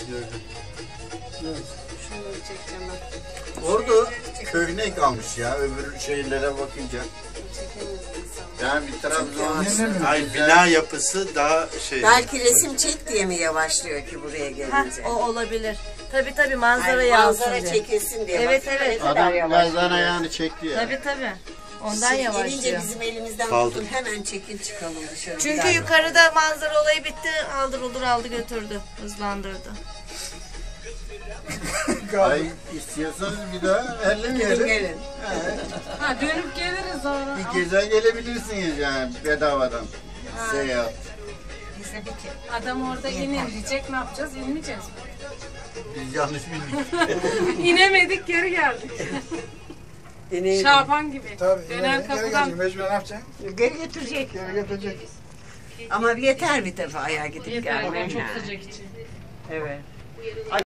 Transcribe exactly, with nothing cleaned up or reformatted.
gördüm. Şunu çekeceğim ben. Orada köhne kalmış ya öbür şeylere bakınca. Yani bir Trabzon. Ay bina yapısı daha şey. Belki resim çek diye mi yavaşlıyor ki buraya gelince? Heh, o olabilir. Tabii tabii manzara Ay, yansın manzara diye. çekilsin diye. Evet, Baksana evet. ne kadar Adam yavaşlıyor. gazdan ayağını çekti ya. Tabii tabii. Ondan Şimdi yavaşlıyor. gelince bizim elimizden Kaldı. tutun hemen çekil çıkalım dışarı. Çünkü Gider. yukarıda manzara olayı bitti. Aldır uldur aldı götürdü. Hızlandırdı. Ay istiyorsanız bir daha Gidin ellemeyelim. gelin. Ha dönüp geliriz sonra. Bir gece gelebilirsiniz yani bedavadan. Seyahat. Bize bir ke- Adam orada inin diyecek, ne yapacağız? İnmeyeceğiz mi? Biz yanlış bildik. İnemedik, geri geldik. Deneyelim. Şaban gibi. Tabii. Döner Geri kapıdan. gelecek. Mecbur ne yapacaksın? Geri götürecek. Geri getirecek. Ama yeter bir defa ayağa gidip Yeter, gelmem çok yani. sıcak için. Evet.